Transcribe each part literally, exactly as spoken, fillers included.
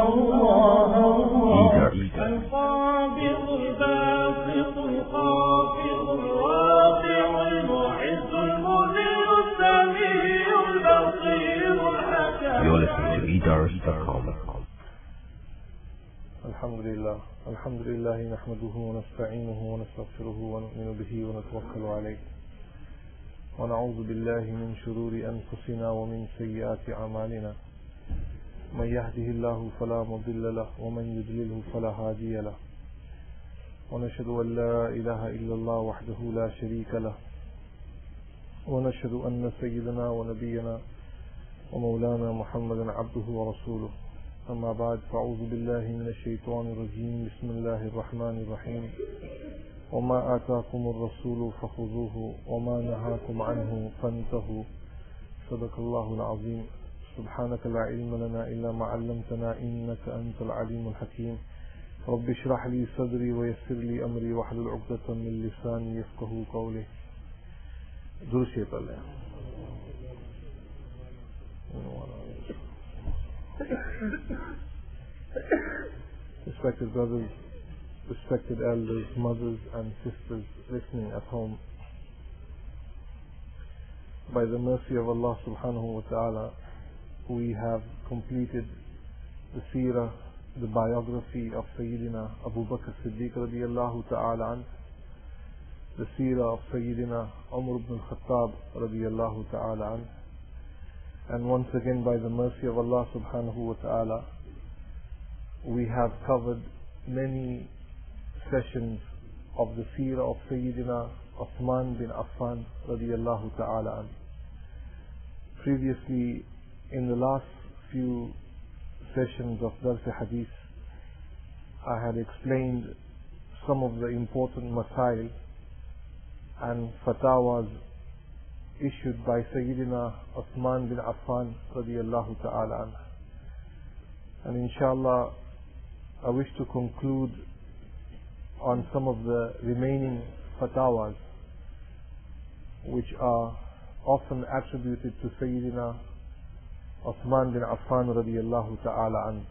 الله الله القابض الباسط الخافض الرافع المعز المذل السميع البصير الحكيم. You're listening to e dars dot com. الحمد لله الحمد لله نحمده ونستعينه ونستغفره ونؤمن به ونتوكل عليه ونعوذ بالله من شرور أنفسنا ومن سيئات أعمالنا من يهده الله فلا مضل له ومن يضلله فلا هادي له ونشهد أن لا إله إلا الله وحده لا شريك له ونشهد أن سيدنا ونبينا ومولانا محمدا عبده ورسوله. أما بعد فأعوذ بالله من الشيطان الرجيم. بسم الله الرحمن الرحيم. وما آتاكم الرسول فخذوه وما نهاكم عنه فانتهوا. صدق الله العظيم. سبحانك لا علم لنا إلا ما علمتنا إنك أنت العليم الحكيم. رب اشرح لي صدري ويسر لي أمري واحلل عقدة من لساني يفقهوا قولي. درشيت الله. Respected brothers, respected elders, mothers and sisters listening at home, by the mercy of Allah subhanahu wa ta'ala, we have completed the seerah, the biography of Sayyidina Abu Bakr Siddiq radiyallahu ta'ala an, the seerah of Sayyidina Umar ibn al-Khattab radiyallahu ta'ala an. And once again, by the mercy of Allah subhanahu wa ta'ala, we have covered many sessions of the seerah of Sayyidina Uthman bin Affan radiyallahu ta'ala an. Previously, in the last few sessions of Dars Hadith, I had explained some of the important masail and fatawas issued by Sayyidina Uthman bin Affan radiyallahu ta'ala an. And inshallah, I wish to conclude on some of the remaining fatawas which are often attributed to Sayyidina Uthman bin Affan radiyallahu ta'ala an.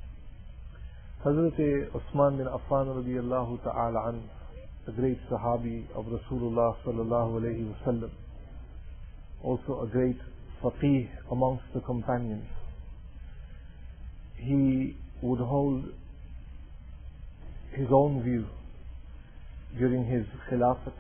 Hazrat Uthman bin Affan radiyallahu ta'ala an, the great Sahabi of Rasulullah sallallahu alayhi wa sallam, also a great faqih amongst the companions. He would hold his own view during his khilafat,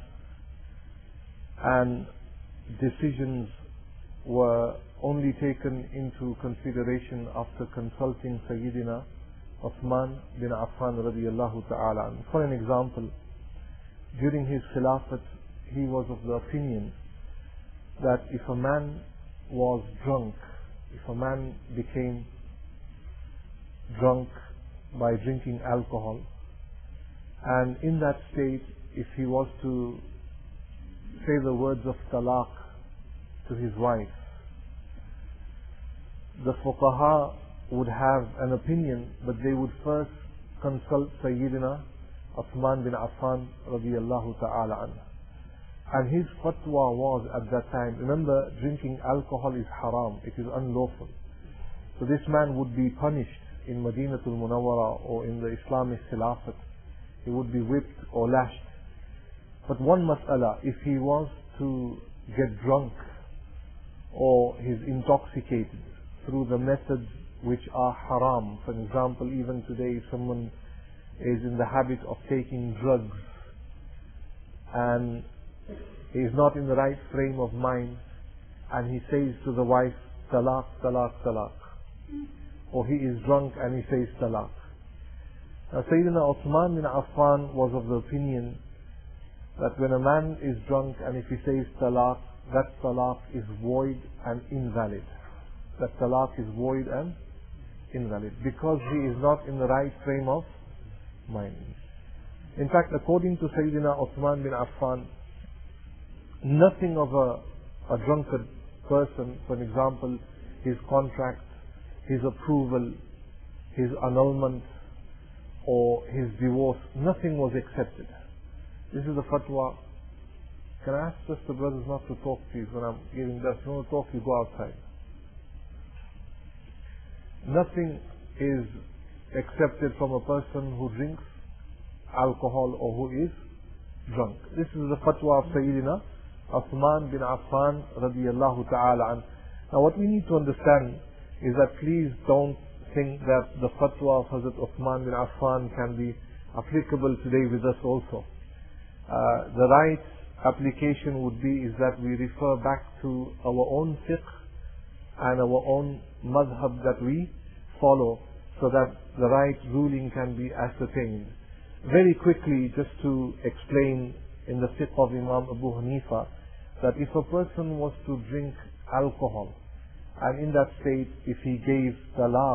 and decisions were only taken into consideration after consulting Sayyidina Uthman bin Affan radiyallahu ta'ala. For an example, during his khilafat, he was of the opinion that if a man was drunk, if a man became drunk by drinking alcohol, and in that state, if he was to say the words of talaq to his wife, the fuqaha would have an opinion, but they would first consult Sayyidina Uthman bin Affan radiyallahu ta'ala anhu. And his fatwa was at that time, remember, drinking alcohol is haram, it is unlawful. So this man would be punished in Madinatul Munawwara or in the Islamic Khilafat. He would be whipped or lashed. But one mas'ala, if he was to get drunk or he's intoxicated through the methods which are haram, for example, even today if someone is in the habit of taking drugs and he is not in the right frame of mind, and he says to the wife, talaq, talaq, talaq, or he is drunk and he says talaq. Now Sayyidina Uthman bin Affan was of the opinion that when a man is drunk and if he says talaq, that talaq is void and invalid. That talaq is void and invalid because he is not in the right frame of mind. In fact, according to Sayyidina Uthman bin Affan, nothing of a, a drunkard person, for example, his contract, his approval, his annulment, or his divorce, nothing was accepted. This is the fatwa. Can I ask just the brothers not to talk, please, when I'm giving this? If you want to talk, you go outside. Nothing is accepted from a person who drinks alcohol or who is drunk. This is the fatwa of Sayyidina Uthman bin Affan radiyallahu ta'ala an. Now what we need to understand is that please don't think that the fatwa of Hazrat Uthman bin Affan can be applicable today with us also. Uh, the right application would be is that we refer back to our own fiqh and our own madhab that we follow so that the right ruling can be ascertained. Very quickly, just to explain in the fiqh of Imam Abu Hanifa, that if a person was to drink alcohol and in that state if he gave talaq,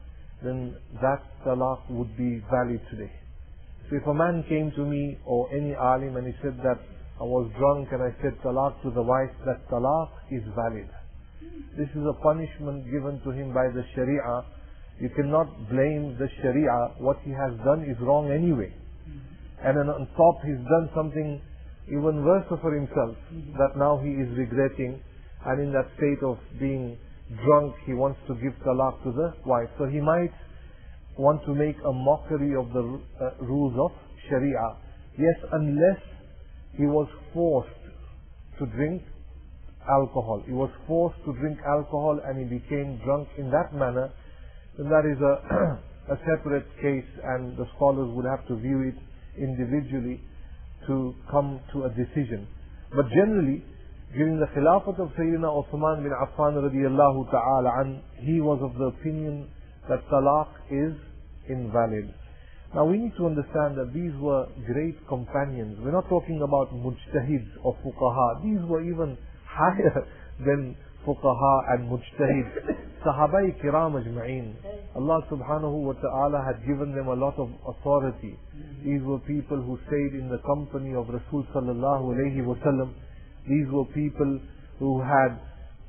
then that talaq would be valid today. So if a man came to me or any alim and he said that I was drunk and I said talaq to the wife, that talaq is valid. This is a punishment given to him by the Sharia. You cannot blame the Sharia. What he has done is wrong anyway. And then on top he's done something even worse for himself, that now he is regretting, and in that state of being drunk he wants to give talaq to the wife. So he might want to make a mockery of the uh, rules of Sharia. Yes, unless he was forced to drink alcohol. He was forced to drink alcohol and he became drunk in that manner, then that is a, a separate case, and the scholars would have to view it individually to come to a decision. But generally, during the Khilafat of Sayyidina Uthman bin Affan radiyallahu ta'ala an, he was of the opinion that talaq is invalid. Now we need to understand that these were great companions. We're not talking about mujtahids or fuqaha. These were even higher than fuqaha and mujtahids. Sahabai kiram ajma'in. Allah subhanahu wa ta'ala had given them a lot of authority. These were people who stayed in the company of Rasul sallallahu alayhi wa sallam. These were people who had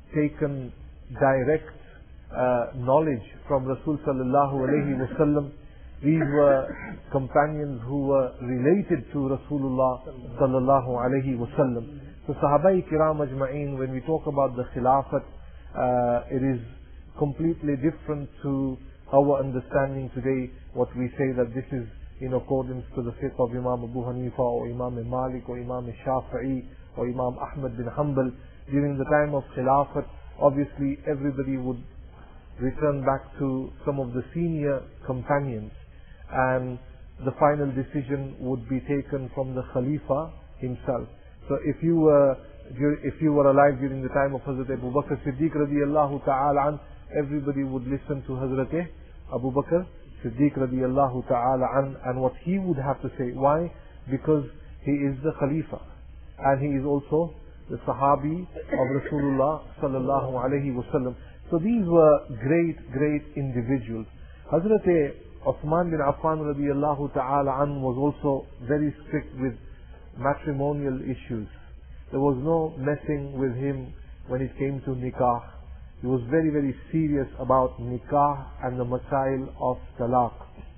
taken direct uh, knowledge from Rasul sallallahu alayhi wa sallam. These were companions who were related to Rasulullah sallallahu alayhi wa sallam. So Sahabai kiram ajma'in, when we talk about the Khilafat, uh, it is completely different to our understanding today. What we say that this is in accordance to the fiqh of Imam Abu Hanifa or Imam Malik or Imam Shafi'i or Imam Ahmad bin Hanbal. During the time of Khilafat, obviously everybody would return back to some of the senior companions, and the final decision would be taken from the Khalifa himself. So if you were if you were alive during the time of Hazrat Abu Bakr Siddiq radiyallahu ta'ala an, everybody would listen to Hazrat Abu Bakr Siddiq radiyallahu ta'ala an and what he would have to say. Why? Because he is the Khalifa and he is also the Sahabi of Rasulullah sallallahu alayhi wa sallam. So these were great, great individuals. Hazrat Uthman bin Affan radiyallahu ta'ala an was also very strict with matrimonial issues. There was no messing with him when it came to nikah. He was very, very serious about nikah and the masail of talaq.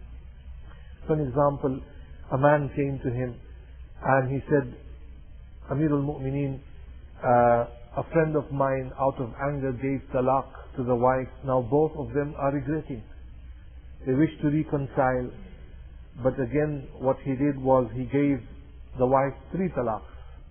For an example, a man came to him and he said, Amirul Mu'mineen, uh, a friend of mine out of anger gave talaq to the wife. Now both of them are regretting. They wish to reconcile, but again what he did was he gave the wife three talaqs.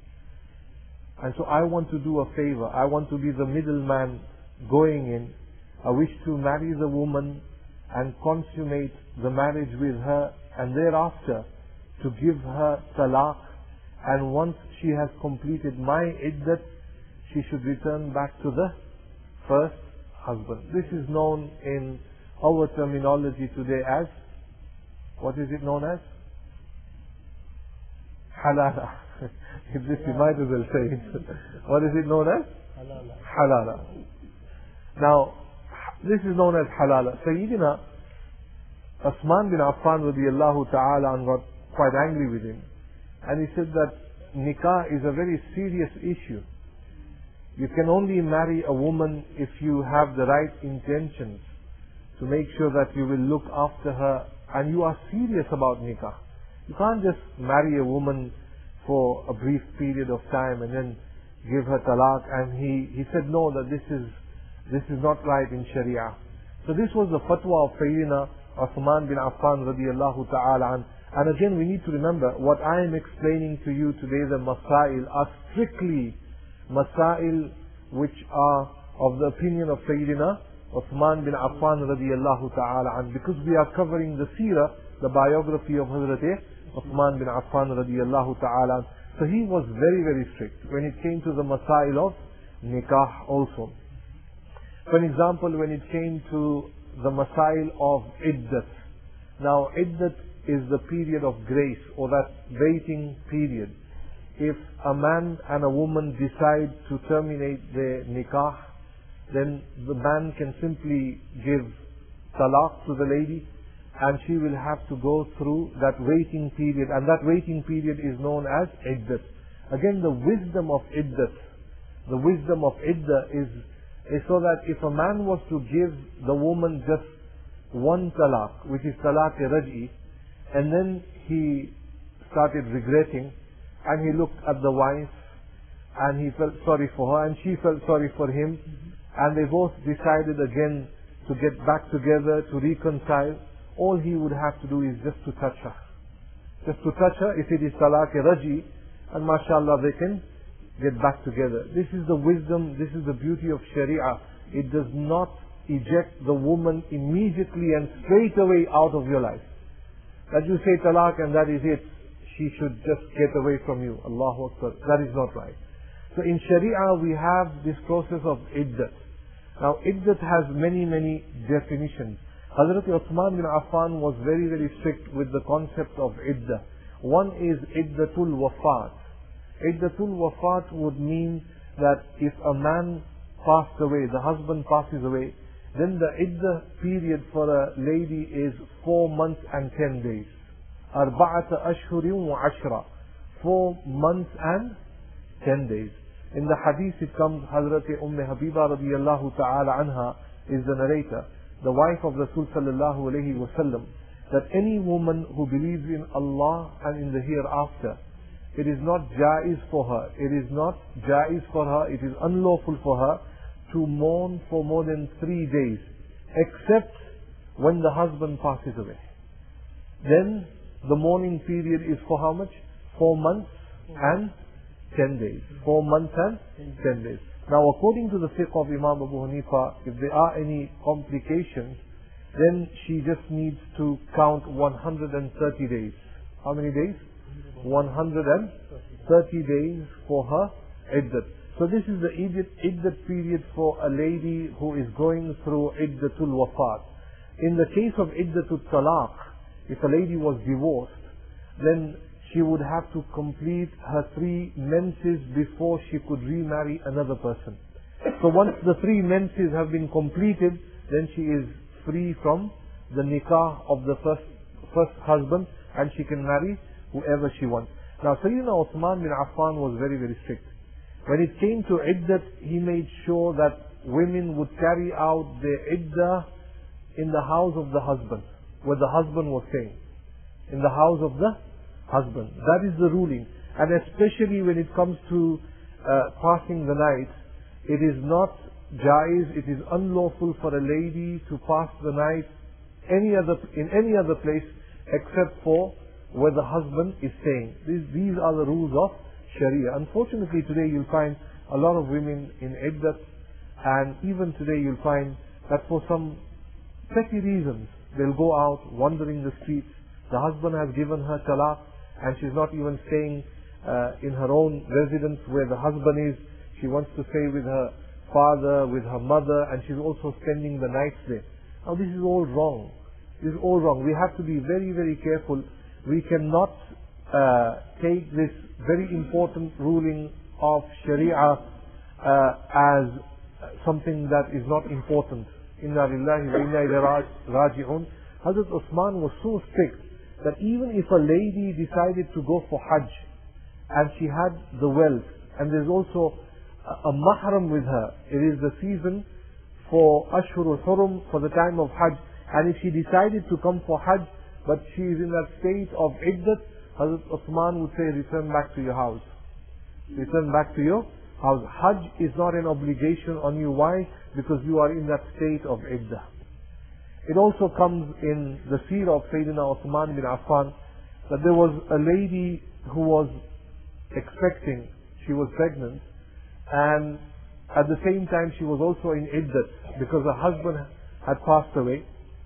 And so I want to do a favor. I want to be the middleman going in. I wish to marry the woman and consummate the marriage with her, and thereafter to give her talaq, and once she has completed my iddat, she should return back to the first husband. This is known in our terminology today as, what is it known as? Halala. If this you might as well say it. What is it known as? Halala. Halala. Now, this is known as halala. Sayyidina Uthman bin Affan radiyallahu ta'ala and got quite angry with him. And he said that nikah is a very serious issue. You can only marry a woman if you have the right intentions to make sure that you will look after her and you are serious about nikah. You can't just marry a woman for a brief period of time and then give her talaq. And he, he said no, that this is this is not right in Sharia. So this was the fatwa of Sayyidina Uthman bin Affan radiallahu ta'ala an. And again, we need to remember what I am explaining to you today, the masail are strictly masail which are of the opinion of Sayyidina Uthman bin Affan radiallahu ta'ala an. Because we are covering the seerah, the biography of Hazrat Uthman bin Affan radiallahu ta'ala an. So he was very, very strict when it came to the masail of nikah also. For example, when it came to the masail of iddat. Now, iddat is the period of grace, or that waiting period. If a man and a woman decide to terminate their nikah, then the man can simply give talaq to the lady, and she will have to go through that waiting period, and that waiting period is known as iddat. Again, the wisdom of iddat, the wisdom of iddah is, is so that if a man was to give the woman just one talaq, which is talaq-e-raj'i, and then he started regretting, and he looked at the wife, and he felt sorry for her, and she felt sorry for him, and they both decided again to get back together, to reconcile. All he would have to do is just to touch her. Just to touch her, if it is talaq-e-raj'i, and mashallah they can get back together. This is the wisdom, this is the beauty of Sharia. It does not eject the woman immediately and straight away out of your life. That you say talaq and that is it. She should just get away from you. Allahu Akbar. That is not right. So in Sharia we have this process of iddat. Now iddat has many, many definitions. Hazrat Uthman bin Affan was very, very strict with the concept of iddah. One is iddatul wafat. Iddatul wafat would mean that if a man passed away, the husband passes away, then the iddah period for a lady is four months and ten days. Arba'ata ashhurin wa ashra. Four months and ten days. In the hadith it comes, Hazrat Umm Habiba radiyallahu ta'ala anha is the narrator, the wife of Rasul sallallahu alayhi wa sallam, that any woman who believes in Allah and in the hereafter, it is not jaiz for her, it is not jaiz for her, it is unlawful for her to mourn for more than three days, except when the husband passes away. Then the mourning period is for how much? Four months and ten days. Four months and ten days. Now according to the fiqh of Imam Abu Hanifa, if there are any complications, then she just needs to count one hundred thirty days. How many days? one hundred thirty days for her iddat. So this is the iddat, iddat period for a lady who is going through iddatul wafat. In the case of iddatul talaq, if a lady was divorced, then she would have to complete her three menses before she could remarry another person. So once the three menses have been completed, then she is free from the nikah of the first, first husband, and she can marry whoever she wants. Now Sayyidina Uthman bin Affan was very, very strict. When it came to iddat, he made sure that women would carry out their iddah in the house of the husband, where the husband was staying. In the house of the husband. That is the ruling. And especially when it comes to uh, passing the night, it is not jaiz, it is unlawful for a lady to pass the night any other in any other place except for where the husband is staying. These, these are the rules of Sharia. Unfortunately today you'll find a lot of women in iddat, and even today you'll find that for some petty reasons they'll go out wandering the streets. The husband has given her talaq and she's not even staying uh, in her own residence where the husband is. She wants to stay with her father, with her mother, and she's also spending the nights there. Now this is all wrong. This is all wrong. We have to be very, very careful. We cannot uh, take this very important ruling of Sharia uh, as something that is not important. Inna lillahi wa inna ilayhi raji'un. Hazrat Uthman was so strict that even if a lady decided to go for Hajj and she had the wealth, and there's also a, a mahram with her, it is the season for Ashhurul Hurum, for the time of Hajj, and if she decided to come for Hajj but she is in that state of iddat, Hazrat Uthman would say, return back to your house. Return back to your house. Hajj is not an obligation on you. Why? Because you are in that state of iddah. It also comes in the seerah of Sayyidina Uthman bin Affan that there was a lady who was expecting, she was pregnant, and at the same time she was also in iddat because her husband had passed away.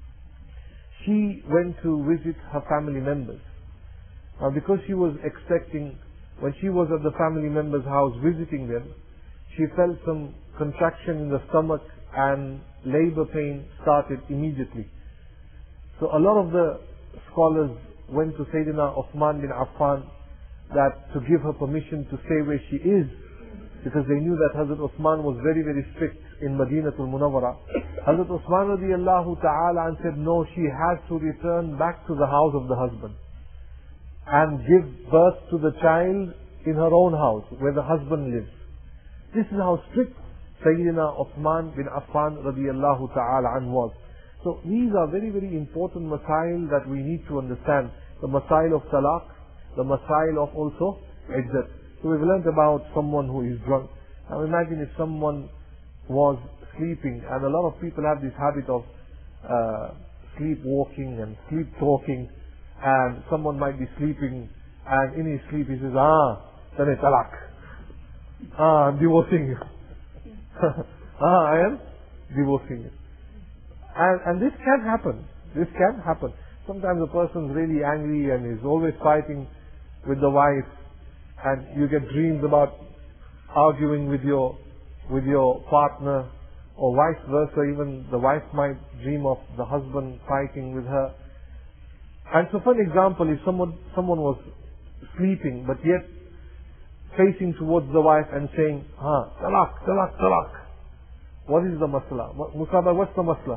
She went to visit her family members. Now because she was expecting, when she was at the family member's house visiting them, she felt some contraction in the stomach and labor pain started immediately. So a lot of the scholars went to Sayyidina Uthman bin Affan that to give her permission to stay where she is, because they knew that Hazrat Uthman was very very strict in Madinatul Munawwara. Hazrat Uthman radiallahu ta'ala and said, no, she has to return back to the house of the husband and give birth to the child in her own house where the husband lives. This is how strict Sayyidina Uthman bin Affan radiallahu ta'ala an was. So these are very very important masail that we need to understand. The masail of talaq, the masail of also iddat. So we've learned about someone who is drunk. Now imagine if someone was sleeping, and a lot of people have this habit of uh, sleepwalking and sleep talking, and someone might be sleeping and in his sleep he says, ah, tane talaq. Ah, I'm divorcing you. ah, I am divorcing you. And, and this can happen. This can happen. Sometimes a person's really angry and is always fighting with the wife, and you get dreams about arguing with your with your partner, or vice versa. Even the wife might dream of the husband fighting with her. And so, for an example, if someone someone was sleeping but yet facing towards the wife and saying, "Ha, talaq, talaq, talaq," what is the masla? Musaba, what's the masla?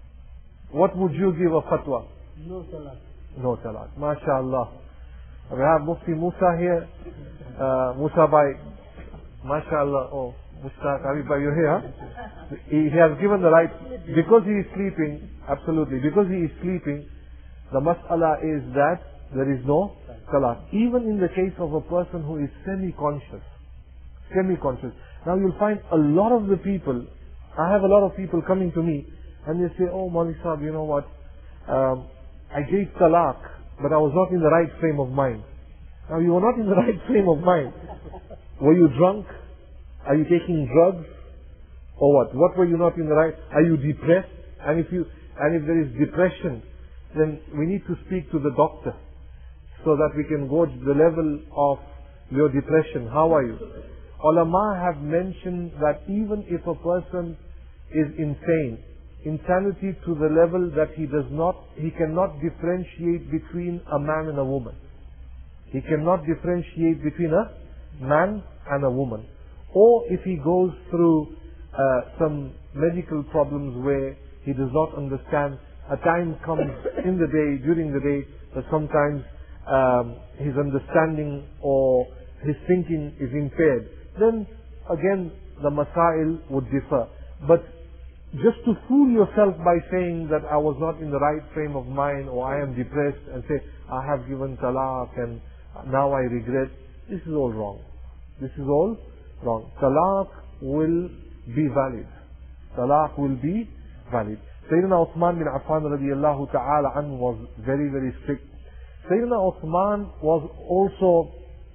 What would you give a fatwa? No talaq. No talaq. MashaAllah. We have Mufti Musa here. Uh, Musa Bhai. MashaAllah. Oh, Musa Habib Bhai, you're here, huh? He, he has given the right, because he is sleeping, absolutely, because he is sleeping, the mas'ala is that there is no talaq. Even in the case of a person who is semi-conscious. Semi-conscious. Now you'll find a lot of the people, I have a lot of people coming to me, and they say, oh, Mawli Sahib, you know what, um, I gave talaq, but I was not in the right frame of mind. Now you were not in the right frame of mind. Were you drunk? Are you taking drugs? Or what? What were you not in the right? Are you depressed? And if you, and if there is depression, then we need to speak to the doctor so that we can gauge the level of your depression. How are you? Ulama have mentioned that even if a person is insane, insanity to the level that he does not, he cannot differentiate between a man and a woman. He cannot differentiate between a man and a woman. Or if he goes through uh, some medical problems where he does not understand, a time comes in the day, during the day, that sometimes um, his understanding or his thinking is impaired. Then again the masail would differ. But just to fool yourself by saying that I was not in the right frame of mind, or I am depressed, and say I have given talaq and now I regret, this is all wrong. This is all wrong. Talaq will be valid. Talaq will be valid. Sayyidina Uthman bin Affan radiallahu ta'ala an was very very strict. Sayyidina Uthman was also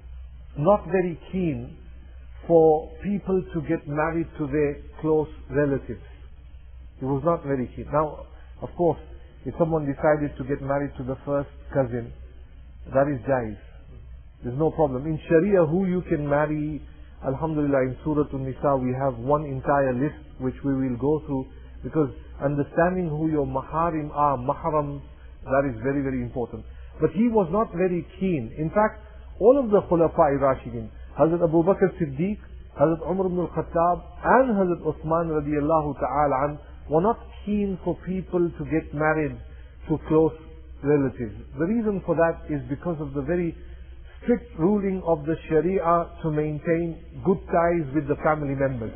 not very keen for people to get married to their close relatives. He was not very keen. Now, of course, if someone decided to get married to the first cousin, that is jaiz. There's no problem. In Sharia, who you can marry, alhamdulillah, in Surah An-Nisa, we have one entire list which we will go through, because understanding who your maharim are, mahram, that is very, very important. But he was not very keen. In fact, all of the Khulafa'i Rashidin, Hazrat Abu Bakr Siddiq, Hazrat Umar ibn al-Khattab, and Hazrat Uthman radiallahu ta'ala an, were not keen for people to get married to close relatives. The reason for that is because of the very strict ruling of the Sharia to maintain good ties with the family members.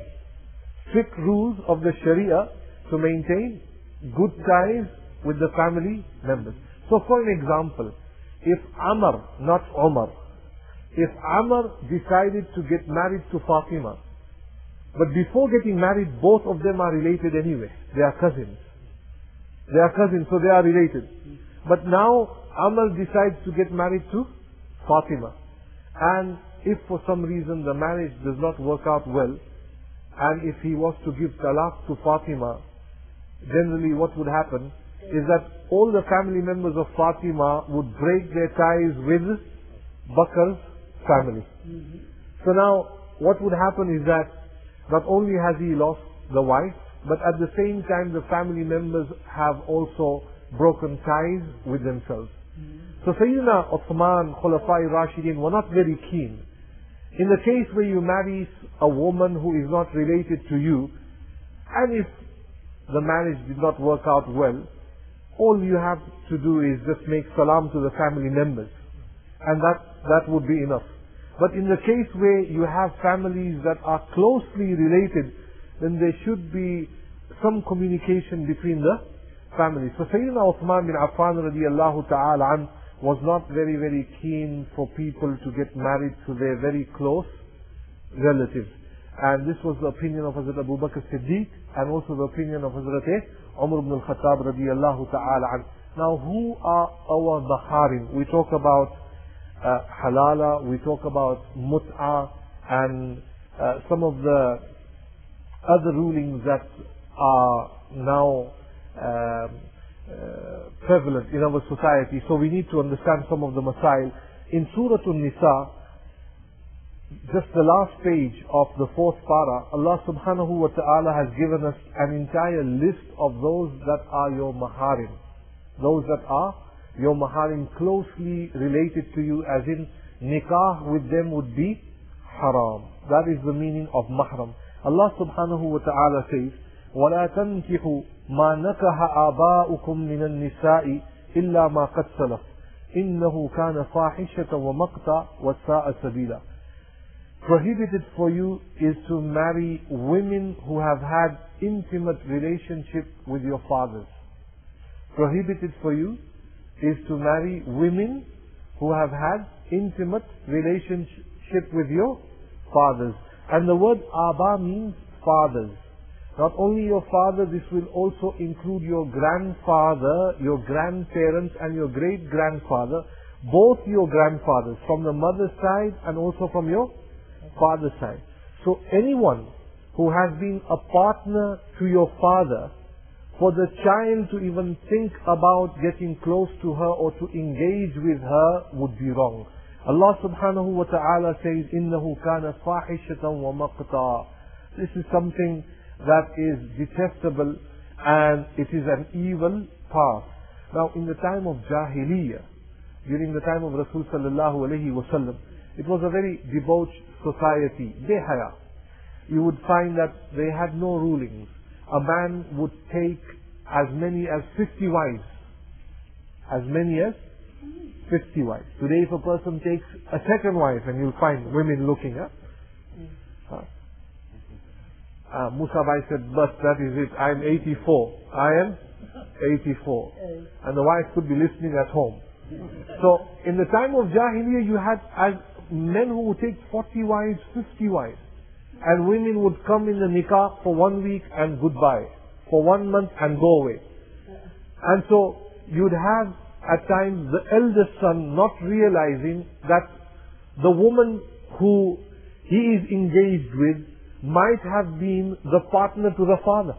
Strict rules of the Sharia to maintain good ties with the family members. So for an example, if Amr, not Umar, if Amr decided to get married to Fatima, but before getting married, both of them are related anyway. They are cousins. They are cousins, so they are related. But now Amr decides to get married to Fatima. And if for some reason the marriage does not work out well, and if he was to give talaq to Fatima, generally what would happen is that all the family members of Fatima would break their ties with Bakr's family. Mm-hmm. So now what would happen is that not only has he lost the wife, but at the same time the family members have also broken ties with themselves. Mm-hmm. So Sayyidina Uthman, Khulafai Rashidin were not very keen. In the case where you marry a woman who is not related to you, and if the marriage did not work out well, all you have to do is just make salam to the family members, and that, that would be enough. But in the case where you have families that are closely related, then there should be some communication between the families. So Sayyidina Uthman bin Affan radiallahu ta'ala an was not very, very keen for people to get married to their very close relatives. And this was the opinion of Hazrat Abu Bakr Siddiq, and also the opinion of Hazrat Umar ibn al-Khattab radiallahu ta'ala an. Now, who are our maharim? We talk about uh, halala, we talk about mut'a, and uh, some of the other rulings that are now uh, uh, prevalent in our society. So we need to understand some of the masail. In Surah An-Nisa, just the last page of the fourth para, Allah subhanahu wa ta'ala has given us an entire list of those that are your maharim. Those that are your maharim, closely related to you, as in nikah with them would be haram. That is the meaning of mahram. Allah subhanahu wa ta'ala says, وَلَا تَنْكِحُوا مَا نَكَحَ آبَاؤُكُمْ مِنَ النِّسَاءِ إِلَّا مَا قَدْ سَلَفَ إِنَّهُ كَانَ فَاحِشَةً وَمَقْتًا وَسَاءَ سَبِيلًا. Prohibited for you is to marry women who have had intimate relationship with your fathers. Prohibited for you is to marry women who have had intimate relationship with your fathers. And the word Aba means fathers. Not only your father, this will also include your grandfather, your grandparents, and your great-grandfather. Both your grandfathers, from the mother's side and also from your father's side. So anyone who has been a partner to your father, for the child to even think about getting close to her or to engage with her would be wrong. Allah subhanahu wa ta'ala says, إِنَّهُ كَانَ فَاحِشَةً وَمَقْتًا. This is something that is detestable and it is an evil path. Now, in the time of Jahiliyyah, during the time of Rasul sallallahu alayhi wa sallam, it was a very debauched society, behaya. You would find that they had no rulings. A man would take as many as fifty wives. As many as fifty wives. Today if a person takes a second wife, and you'll find women looking at, huh? uh, Musa Bhai said, but that is it, I am eighty-four. I am eighty-four. And the wife could be listening at home. So, in the time of Jahiliyyah, you had as men who would take forty wives, fifty wives. And women would come in the nikah for one week and goodbye. For one month and go away. And so, you'd have at times the eldest son not realizing that the woman who he is engaged with might have been the partner to the father.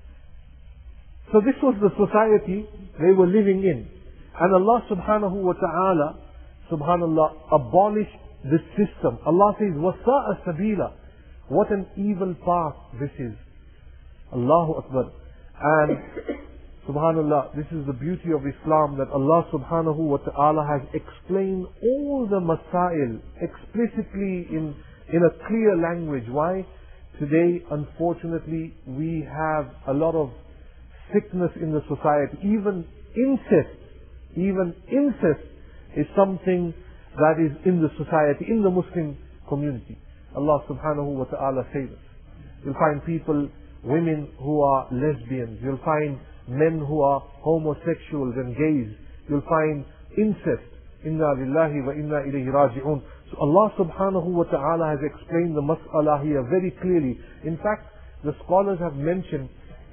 So this was the society they were living in. And Allah subhanahu wa ta'ala, subhanallah, abolished this system. Allah says, وَسَاءَ سَبِيلًا. What an evil path this is. Allahu Akbar. And subhanallah, this is the beauty of Islam, that Allah subhanahu wa ta'ala has explained all the masail explicitly in, in a clear language. Why? Today, unfortunately, we have a lot of sickness in the society. Even incest, even incest is something that is in the society, in the Muslim community. Allah subhanahu wa ta'ala says it. You'll find people, women who are lesbians. You'll find men who are homosexuals and gays. You'll find incest. Inna lillahi wa inna ilayhi raji'un. So Allah subhanahu wa ta'ala has explained the mas'ala here very clearly. In fact, the scholars have mentioned,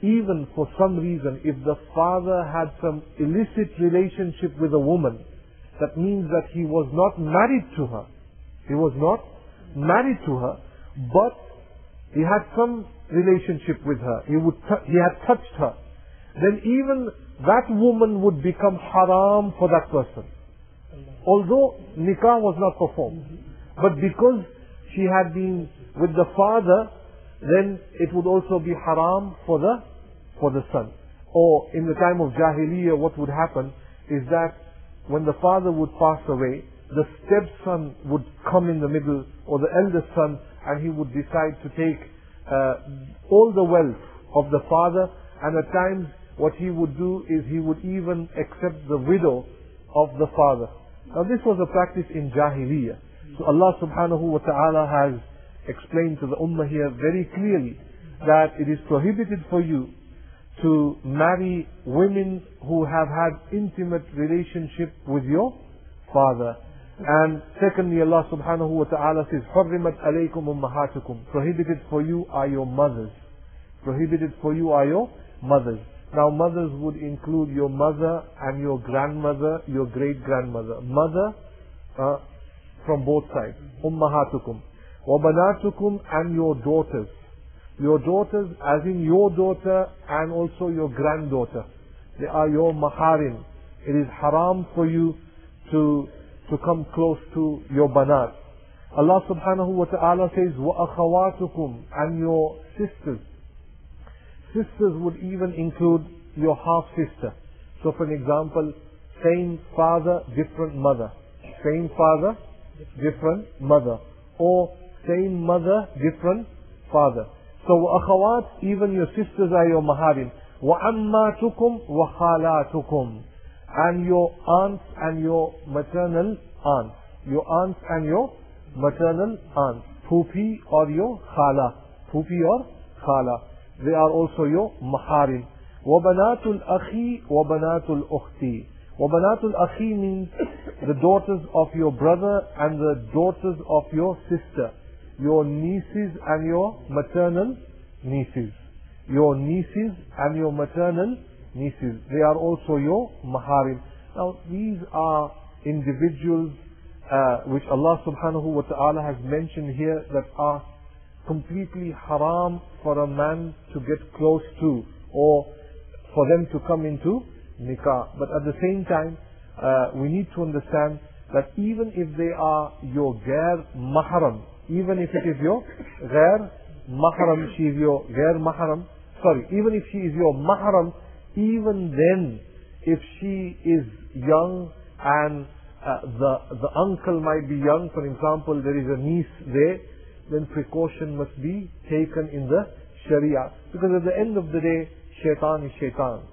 even for some reason, if the father had some illicit relationship with a woman, that means that he was not married to her. He was not married to her, but he had some relationship with her. He would t- he had touched her. Then even that woman would become haram for that person. Although nikah was not performed. But because she had been with the father, then it would also be haram for the for the son. Or in the time of Jahiliyyah, what would happen is that when the father would pass away, the stepson would come in the middle, or the eldest son, and he would decide to take uh, all the wealth of the father, and at times what he would do is he would even accept the widow of the father. Now this was a practice in Jahiliyyah. So Allah subhanahu wa ta'ala has explained to the ummah here very clearly that it is prohibited for you to marry women who have had intimate relationship with your father. And secondly, Allah subhanahu wa ta'ala says, حُرِّمَتْ عَلَيْكُمْ أُمَّهَاتُكُمْ. Prohibited for you are your mothers. Prohibited for you are your mothers. Now mothers would include your mother and your grandmother, your great-grandmother. Mother uh, from both sides. أُمَّهَاتُكُمْ. وَبَنَاتُكُمْ, and your daughters. Your daughters as in your daughter and also your granddaughter. They are your maharim. It is haram for you to to come close to your banat. Allah subhanahu wa ta'ala says, وَأَخَوَاتُكُمْ, and your sisters. Sisters would even include your half-sister. So for an example, same father, different mother. Same father, different mother. Or same mother, different father. So وَأَخَوَات, even your sisters are your maharim. وَعَمَّاتُكُمْ وَخَالَاتُكُمْ, and your aunts and your maternal aunts. Your aunts and your maternal aunts. Phupi or your khala. Phupi or khala. They are also your maharim. وَبَنَاتُ الْأَخِي وَبَنَاتُ الْأُخْتِ. وَبَنَاتُ الْأَخِي means the daughters of your brother and the daughters of your sister. Your nieces and your maternal nieces. Your nieces and your maternal nieces. They are also your maharim. Now these are individuals uh, which Allah subhanahu wa ta'ala has mentioned here that are completely haram for a man to get close to, or for them to come into nikah. But at the same time, uh, we need to understand that even if they are your ghair mahram, even if it is your ghair mahram, she is your ghair mahram, sorry, even if she is your mahram, even then, if she is young and uh, the the uncle might be young, for example, there is a niece there, then precaution must be taken in the Sharia. Because at the end of the day, shaitan is shaitan.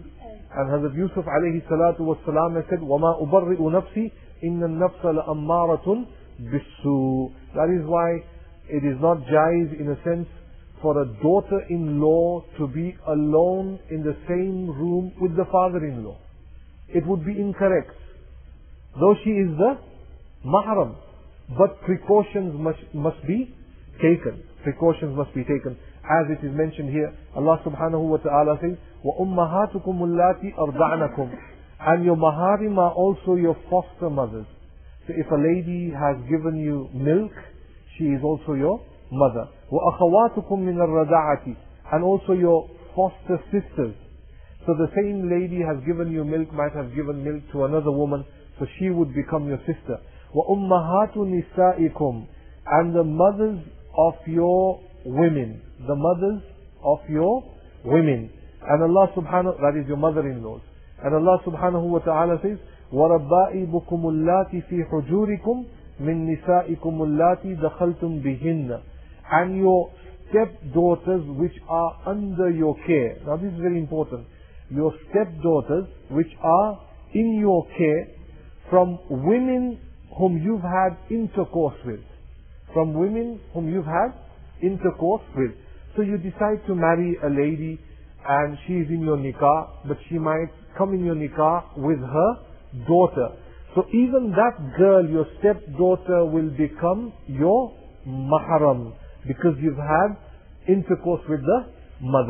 And Hazrat Yusuf alayhi salatu was salam has said, وَمَا أُبَرِّئُ نَفْسِي إِنَّ النَّفْسَ لَأَمَّارَةٌ بِالسُّوءِ. That is why it is not jaiz in a sense for a daughter-in-law to be alone in the same room with the father-in-law. It would be incorrect. Though she is the mahram, but precautions must, must be taken. Precautions must be taken. As it is mentioned here, Allah subhanahu wa ta'ala says, وَأُمَّهَاتُكُمُ اللَّاتِي أَرْضَعْنَكُمْ, and your maharim are also your foster mothers. So if a lady has given you milk, she is also your mother. وَأَخَوَاتُكُمْ مِنَ الرَّضَعَةِ, and also your foster sisters. So the same lady has given you milk, might have given milk to another woman, so she would become your sister. وَأُمَّهَاتُ نِسَائِكُمْ, and the mothers of your women. The mothers of your women. And Allah subhanahu, that is your mother-in-laws. And Allah subhanahu wa ta'ala says, وَرَبَّائِبُكُمُ اللَّاتِ فِي حُجُورِكُمْ مِن نِسَائِكُمُ اللَّاتِ دَخَلْتُمْ بِهِنَّ, and your stepdaughters which are under your care. Now this is very important. Your stepdaughters which are in your care from women whom you've had intercourse with. From women whom you've had intercourse with. So you decide to marry a lady and she is in your nikah, but she might come in your nikah with her daughter. So even that girl, your stepdaughter, will become your mahram, because you've had intercourse with the mother.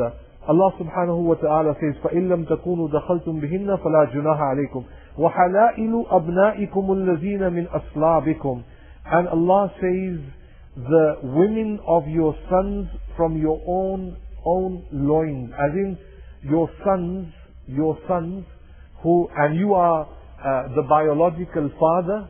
Allah subhanahu wa ta'ala says, فَإِن لَمْ تَكُونُوا دَخَلْتُمْ بِهِنَّ فَلَا جُنَاحَ عَلَيْكُمْ وَحَلَائِلُ أَبْنَائِكُمُ الَّذِينَ مِنْ أَصْلَابِكُمْ. And Allah says, the women of your sons from your own own loins, as in your sons, your sons who, and you are uh, the biological father,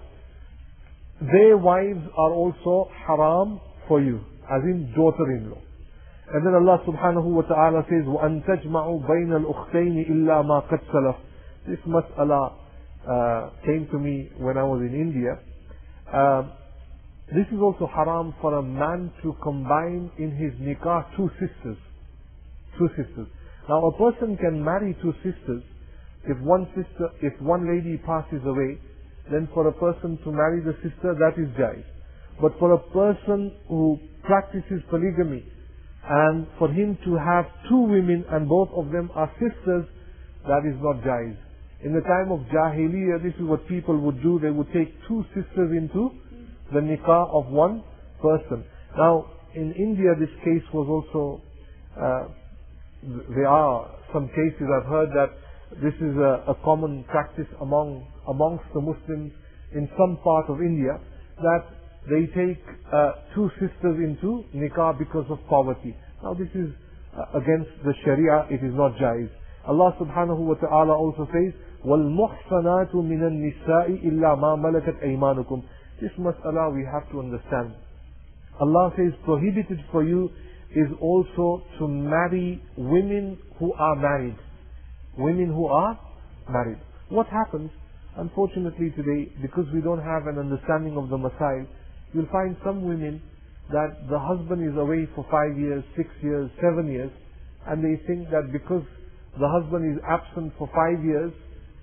their wives are also haram for you, as in daughter-in-law. And then Allah subhanahu wa ta'ala says, وَأَن تَجْمَعُوا بَيْنَ الْأُخْتَيْنِ إِلَّا مَا قَدْ سَلَفَ. This mas'ala uh, came to me when I was in India. Uh, this is also haram for a man to combine in his nikah two sisters. Two sisters. Now a person can marry two sisters. If one sister, if one lady passes away, then for a person to marry the sister, that is jaiz. But for a person who practices polygamy, and for him to have two women and both of them are sisters, that is not jaiz. In the time of Jahiliyyah, this is what people would do. They would take two sisters into the nikah of one person. Now, in India, this case was also, uh, there are some cases I've heard that this is a, a common practice among amongst the Muslims in some part of India, that they take uh, two sisters into nikah because of poverty. Now this is uh, against the Sharia, it is not jaiz. Allah subhanahu wa ta'ala also says, وَالْمُحْصَنَاتُ مِنَ النِّسَاءِ إِلَّا مَا مَلَكَتْ أَيْمَانُكُمْ. This mas'ala we have to understand. Allah says prohibited for you is also to marry women who are married. Women who are married. What happens, unfortunately today, because we don't have an understanding of the masail, you'll find some women that the husband is away for five years, six years, seven years, and they think that because the husband is absent for five years,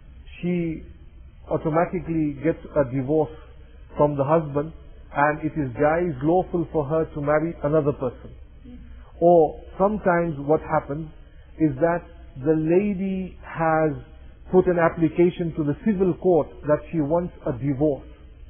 she automatically gets a divorce from the husband, and it is jaiz, lawful for her to marry another person. Or sometimes what happens is that the lady has put an application to the civil court that she wants a divorce,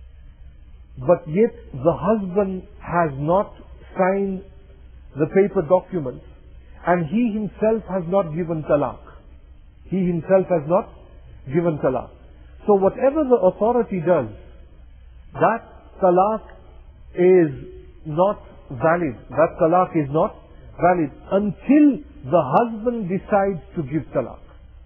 but yet the husband has not signed the paper documents, and he himself has not given talaq. He himself has not given talaq. So whatever the authority does, that talaq is not valid. That talaq is not valid until the husband decides to give talaq.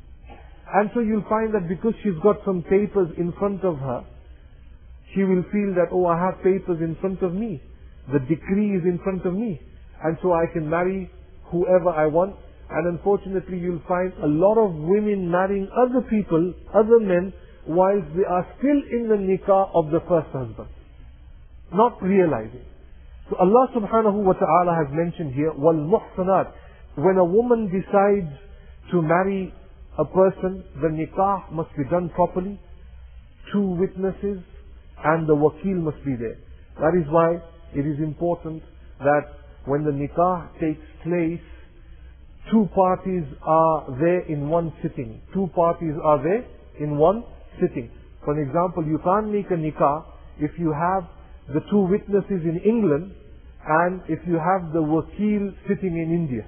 And so you'll find that because she's got some papers in front of her, she will feel that, oh, I have papers in front of me. The decree is in front of me. And so I can marry whoever I want. And unfortunately you'll find a lot of women marrying other people, other men, whilst they are still in the nikah of the first husband. Not realizing. So Allah subhanahu wa ta'ala has mentioned here, وَالْمُحْصَنَاتِ. When a woman decides to marry a person, the nikah must be done properly. Two witnesses and the wakil must be there. That is why it is important that when the nikah takes place, two parties are there in one sitting. Two parties are there in one sitting. For an example, you can't make a nikah if you have the two witnesses in England and if you have the wakil sitting in India.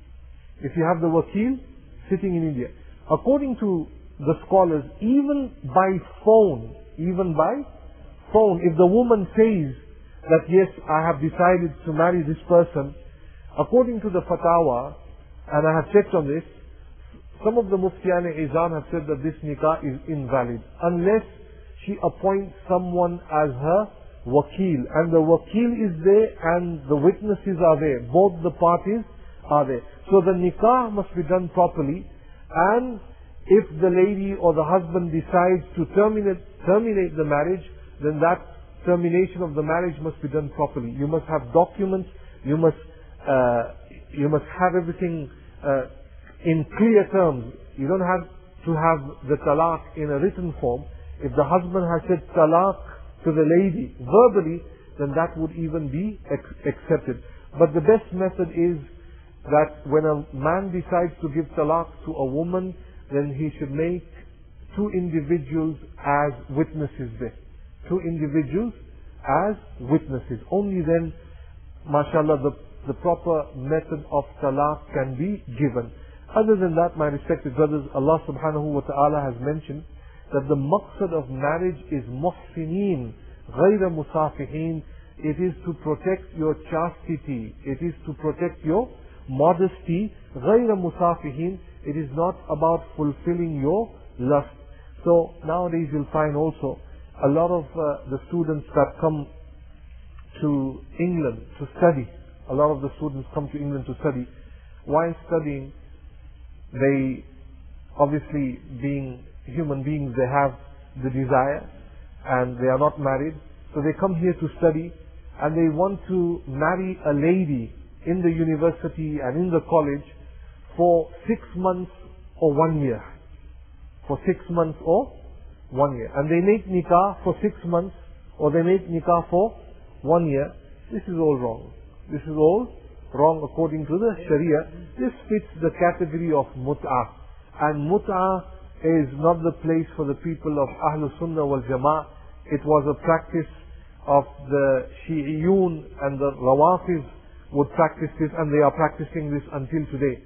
If you have the wakil sitting in India. According to the scholars, even by phone, even by phone, if the woman says that yes, I have decided to marry this person, according to the fatwa, and I have checked on this, some of the Muftiyan-e-Izan have said that this nikah is invalid unless she appoints someone as her wakil, and the wakil is there and the witnesses are there. Both the parties are there. So the nikah must be done properly, and if the lady or the husband decides to terminate terminate the marriage, then that termination of the marriage must be done properly. You must have documents. You must uh, you must have everything uh, in clear terms. You don't have to have the talaq in a written form. If the husband has said talaq to the lady verbally, then that would even be ex- accepted. But the best method is that when a man decides to give talaq to a woman, then he should make two individuals as witnesses there. Two individuals as witnesses. Only then, mashallah, the the proper method of talaq can be given. Other than that, my respected brothers, Allah subhanahu wa ta'ala has mentioned that the maqsad of marriage is muhsineen, ghayra musafihin. It is to protect your chastity. It is to protect your modesty. ghayra musafihin. It is not about fulfilling your lust. So nowadays you'll find also a lot of uh, the students that come to England to study. A lot of the students come to England to study. While studying, they obviously, being human beings, they have the desire and they are not married. So they come here to study and they want to marry a lady in the university and in the college for six months or one year. For six months or one year. And they make nikah for six months or they make nikah for one year. This is all wrong. This is all wrong according to the Sharia. This fits the category of mut'ah. And mut'ah is not the place for the people of Ahlul Sunnah wal Jama'ah. It was a practice of the Shi'iyun and the Rawafiz would practice this, and they are practicing this until today.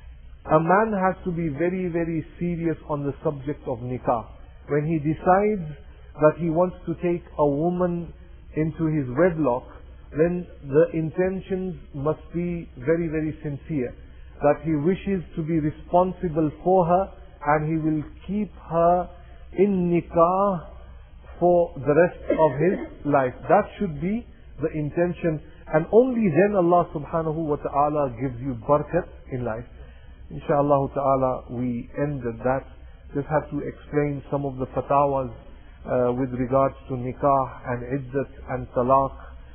A man has to be very, very serious on the subject of nikah. When he decides that he wants to take a woman into his wedlock, then the intentions must be very, very sincere. That he wishes to be responsible for her and he will keep her in nikah for the rest of his life. That should be the intention, and only then Allah subhanahu wa ta'ala gives you barakat in life. Insha'Allah ta'ala, we ended that. Just have to explain some of the fatawas uh, with regards to nikah and iddat and talaq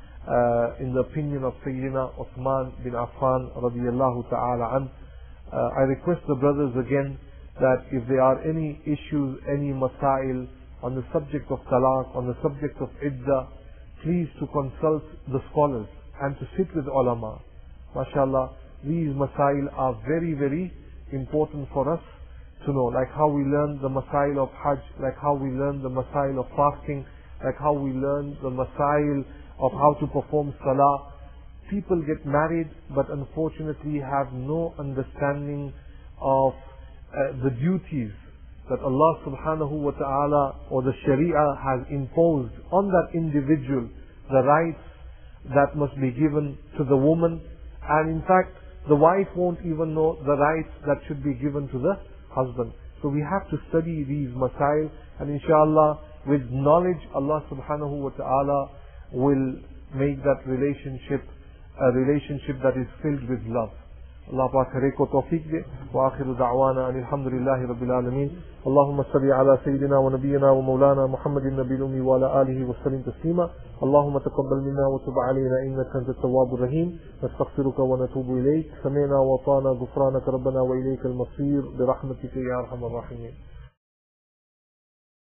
uh, in the opinion of Sayyidina Uthman bin Affan radiyallahu ta'ala an. Uh, I request the brothers again that if there are any issues, any masail on the subject of talaq, on the subject of iddah, please to consult the scholars and to sit with ulama. MashaAllah, these masail are very, very important for us to know. Like how we learn the masail of hajj, like how we learn the masail of fasting, like how we learn the masail of how to perform salah. People get married but unfortunately have no understanding of uh, the duties that Allah subhanahu wa ta'ala or the Sharia has imposed on that individual, the rights that must be given to the woman, and in fact the wife won't even know the rights that should be given to the husband. So we have to study these masail, and inshallah with knowledge Allah subhanahu wa ta'ala will make that relationship a relationship that is filled with love. Allah Pak hare ko tawfiq de. Wa akhiru da'wana alhamdulillahi rabbil alameen. Allahumma salli ala sayyidina wa nabiyyina wa maulana Muhammadin nabiyil ummi wa ala alihi wa sallim taslima. Allahumma taqabbal minna wa tub alayna innaka antat tawwabur rahim. Nastaghfiruka wa natubu ilayk. Sami'na wa ata'na ghufranaka rabbana wa ilaykal masir bi rahmatika ya arhamar rahimin.